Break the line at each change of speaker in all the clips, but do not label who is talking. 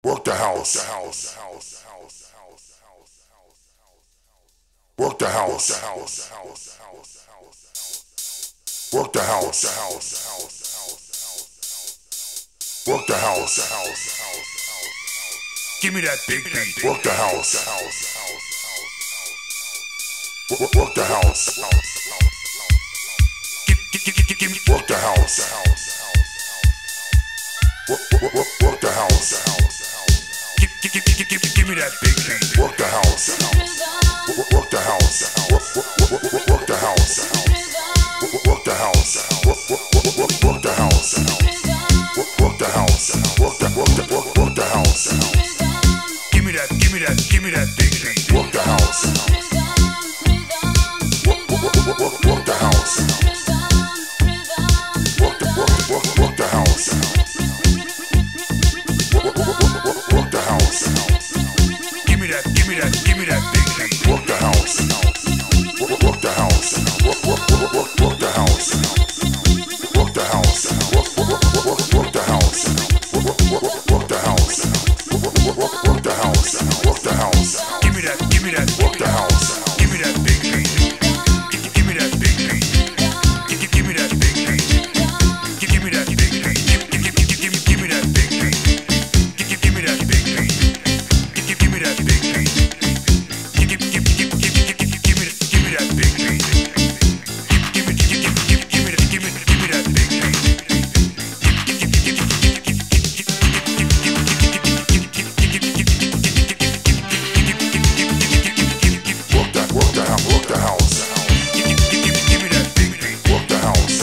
Work the house. Work the house. Work the house. Work the house. Give me that big beat. Work the house. Work the house. Give me work the house. Work the house. Give me that big beat. Work the house. Work the house. Work the house. Work the house. Work the house. Work the house. Work the house. Give me that big beat. Work the house. Work the house. Work the house. Work the house. Give me that big beat. Work the house. Work the house. Work the house. Work the house. Work the house. Work the house. Work the house. Work the house. Give me that. Work the house. Give me that big beat. Give me that big beat. Give me that big beat. Give me that big beat. Give me that big beat. Give me that big beat. Give me that big beat. Give me that big beat. Give me that big beat. Work the house. Give me that big beat. Work the house.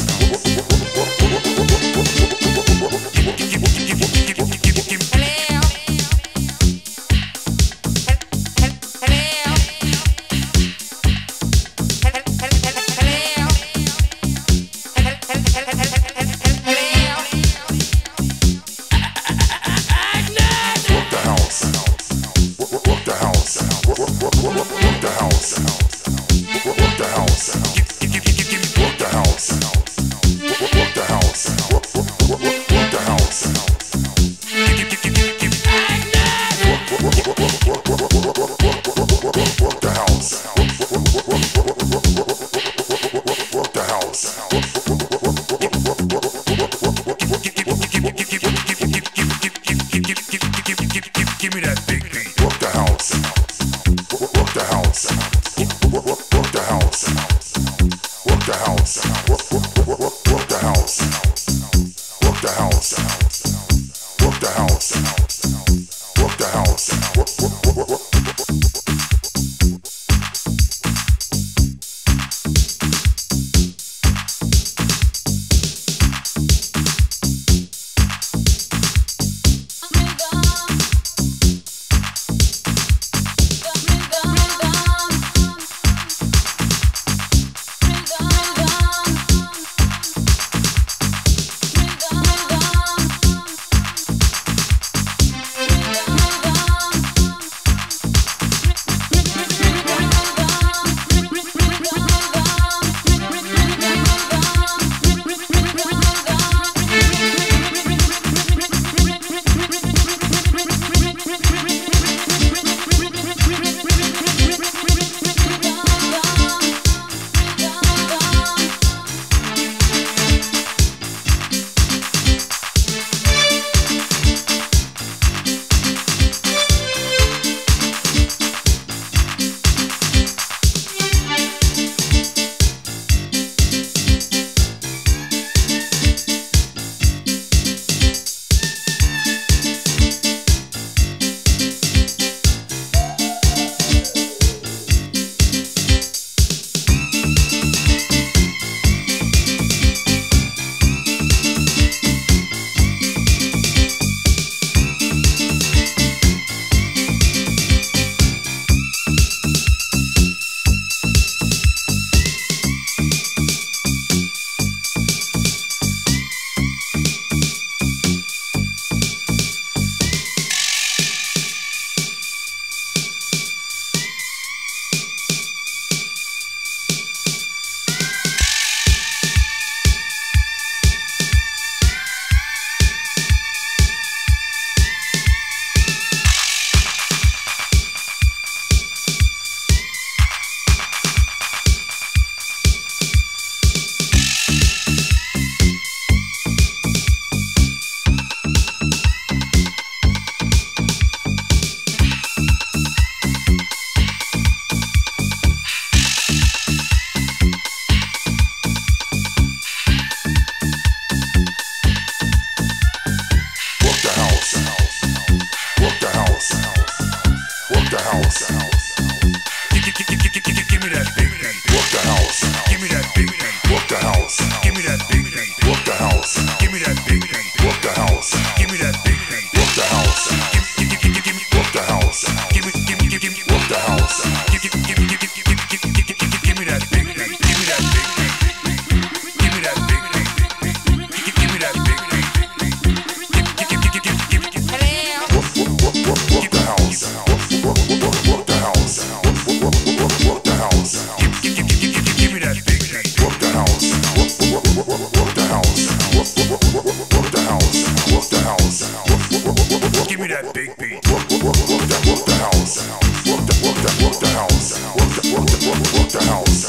give me that big beat. Work the house. Work the house. Work the house.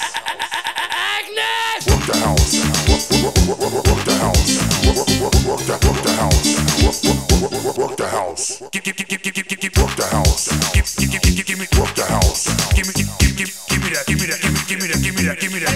Work the house. Work the house. Work the house. Work the house. Give work the house. Give me work the house. Give me that. Give me that. Give me that.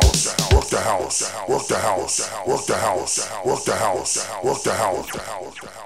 Work the house.